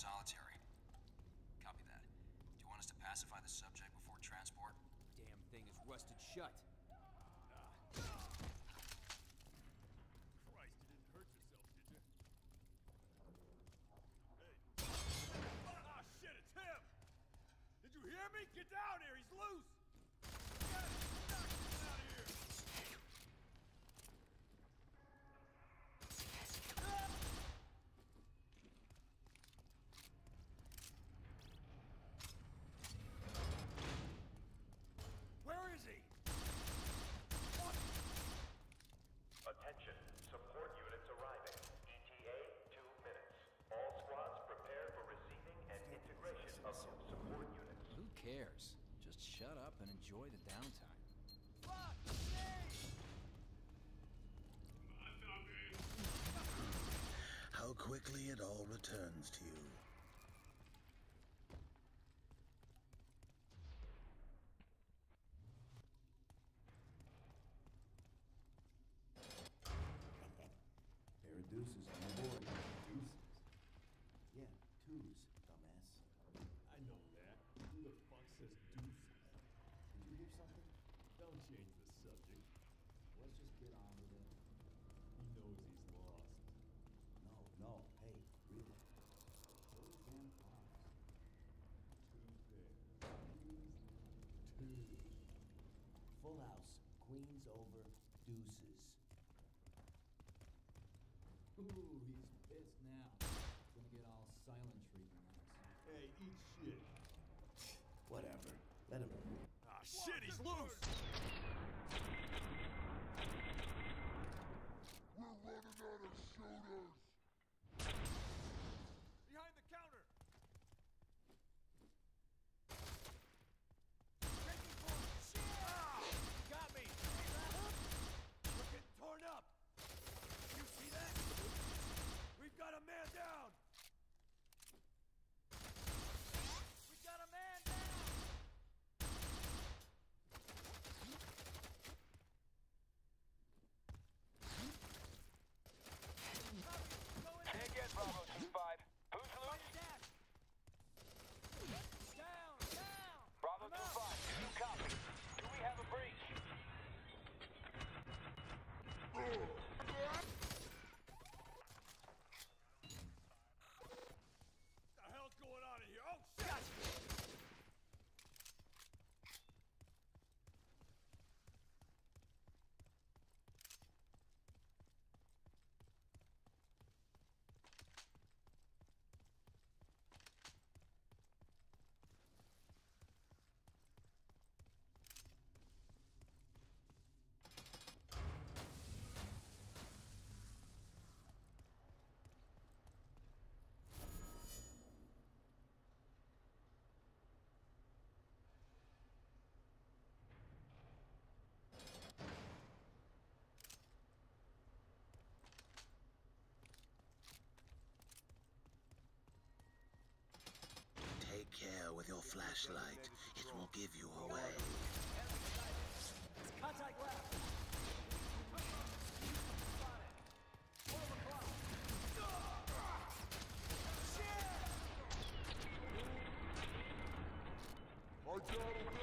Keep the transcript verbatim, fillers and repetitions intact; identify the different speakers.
Speaker 1: solitary. Copy that. Do you want us to pacify the subject before transport?
Speaker 2: Damn thing is rusted shut.
Speaker 3: Christ, you didn't hurt yourself, did you? Hey. Ah, shit, it's him! Did you hear me? Get down here, he's loose! Get him! Knock him out of here! Where is he? What?
Speaker 4: Attention, support units arriving. E T A, two minutes. All squads prepare for receiving and integration of new support units.
Speaker 2: Who cares? Just shut up and enjoy the downtime.
Speaker 3: Fuck! Stay!
Speaker 5: How quickly it all returns to you.
Speaker 6: There are deuces on the board. Deuces? Yeah, twos, dumbass.
Speaker 3: I know that. Who the fuck says deuces?
Speaker 6: Did you hear something?
Speaker 3: Don't change the subject.
Speaker 6: Let's just get on with it.
Speaker 3: He knows he's lost.
Speaker 6: No, no, hey, really. Those damn cards.
Speaker 3: Two pairs. Two.
Speaker 6: Full house, queens over, deuces.
Speaker 2: Ooh, he's pissed now. He's gonna get all silent treatment on us.
Speaker 3: Hey, eat shit.
Speaker 6: Whatever. Let him.
Speaker 3: Ah, shit, he's loose!
Speaker 7: We're running out of sodas!
Speaker 3: Behind the counter! Ah! Got me! We're getting torn up! You see that? We've got a man down! We got a man down!
Speaker 8: Say again, Bravo two five. Who's loose?
Speaker 3: Down! Down!
Speaker 8: Bravo two five, do you copy? Do we have a breach?
Speaker 3: What the hell's going on in here? Oh, shit! Gotcha.
Speaker 5: Take care with your flashlight. It will give you away.
Speaker 3: Contact left! twelve o'clock!
Speaker 7: I got him!